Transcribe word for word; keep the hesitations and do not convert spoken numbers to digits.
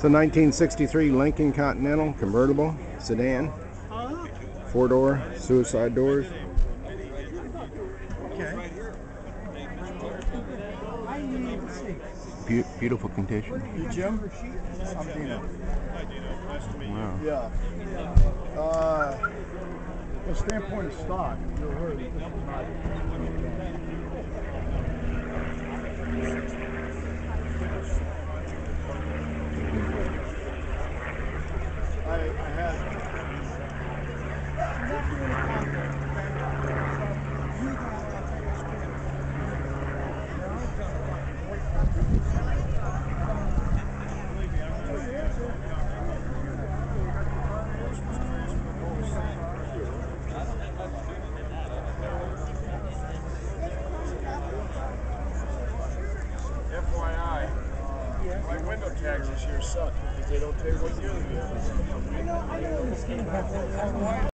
It's a nineteen sixty-three Lincoln Continental Convertible sedan. Four-door, suicide doors. Okay. Be beautiful condition. You Jim? I'm Dino. Wow. Yeah. Uh, from the standpoint of stock, you're right. This is not. I, I had. F Y I, my window tags this year suck because they don't tell you what year they are.